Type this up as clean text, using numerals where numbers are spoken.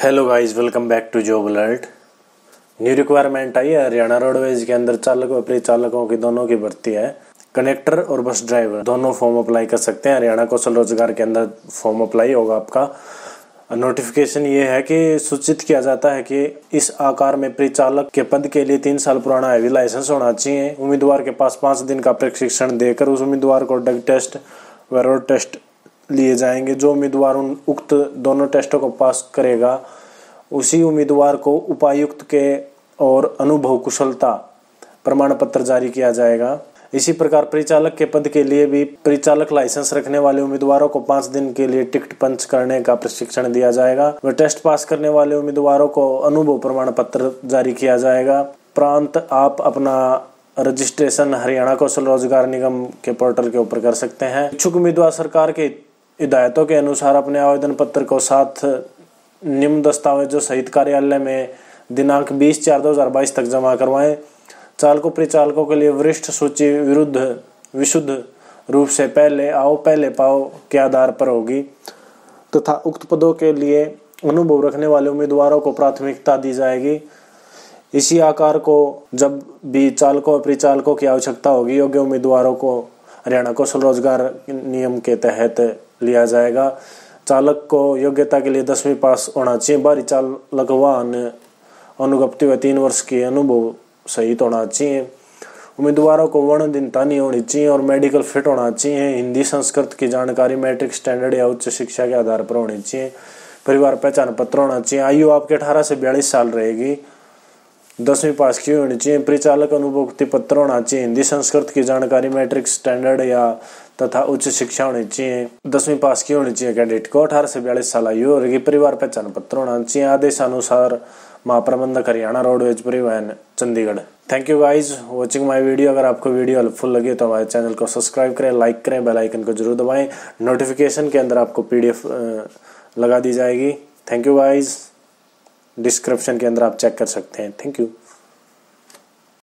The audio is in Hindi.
Hello guys, welcome back to job alert. New requirement आई है हरियाणा रोडवेज के अंदर। चालकों परिचालकों की दोनों की भर्ती है। कनेक्टर और बस ड्राइवर दोनों फॉर्म अप्लाई कर सकते हैं। हरियाणा कौशल रोजगार के अंदर फॉर्म अप्लाई होगा आपका। नोटिफिकेशन ये है कि सूचित किया जाता है कि इस आकार में परिचालक के पद के लिए 3 साल पुराना हैवी लाइसेंस होना चाहिए। उम्मीदवार के पास 5 दिन का प्रशिक्षण देकर उस उम्मीदवार को ड्रग टेस्ट व रोड टेस्ट लिए जाएंगे। जो उम्मीदवार उक्त दोनों टेस्टों को पास करेगा उसी उम्मीदवार को उपायुक्त के और अनुभव कुशलता प्रमाण पत्र जारी किया जाएगा। इसी प्रकार परिचालक के पद के लिए भी परिचालक लाइसेंस रखने वाले उम्मीदवारों को 5 दिन के लिए टिकट पंच करने का प्रशिक्षण दिया जाएगा व टेस्ट पास करने वाले उम्मीदवारों को अनुभव प्रमाण पत्र जारी किया जाएगा। प्रांत आप अपना रजिस्ट्रेशन हरियाणा कौशल रोजगार निगम के पोर्टल के ऊपर कर सकते हैं। इच्छुक उम्मीदवार सरकार के हिदायतों के अनुसार अपने आवेदन पत्र को साथ निम्न दस्तावेजों सहित कार्यालय में दिनांक 20/4/2022 तक जमा करवाएं। चालकों परिचालकों के लिए वरिष्ठ सूची विशुद्ध रूप से पहले आओ पहले पाओ के आधार पर होगी तथा उक्त पदों के लिए अनुभव रखने वाले उम्मीदवारों को प्राथमिकता दी जाएगी। इसी आकार को जब भी चालकों और परिचालकों की आवश्यकता होगी योग्य उम्मीदवारों को हरियाणा कौशल रोजगार नियम के तहत लिया जाएगा। चालक को योग्यता के लिए 10वीं पास होना चाहिए। बाहरी चालक वाहन अनुगप्ति व 3 वर्ष की अनुभव सहित होना चाहिए। उम्मीदवारों को वर्णहीनता नहीं होनी चाहिए और मेडिकल फिट होना चाहिए। हिंदी संस्कृत की जानकारी मैट्रिक स्टैंडर्ड या उच्च शिक्षा के आधार पर होनी चाहिए। परिवार पहचान पत्र होना चाहिए। आयु आपके 18 से 42 साल रहेगी। 10वीं पास की होनी चाहिए। परिचालक अनुभुक्ति पत्र होना चाहिए। हिंदी संस्कृत की जानकारी मैट्रिक स्टैंडर्ड या तथा उच्च शिक्षा होनी चाहिए। 10वीं पास की होनी चाहिए कैडेट को। 18 से 42 साल आयु और परिवार पहचान पत्र होना चाहिए। आदेशानुसार महाप्रबंधक हरियाणा रोडवेज परिवहन Chandigarh. Thank you guys watching my video. अगर आपको वीडियो हेल्पफुल लगे तो हमारे चैनल को सब्सक्राइब करें, लाइक करें, बेल आइकन को जरूर दबाएं। नोटिफिकेशन के अंदर आपको PDF लगा दी जाएगी। Thank you guys. डिस्क्रिप्शन के अंदर आप चेक कर सकते हैं। Thank you.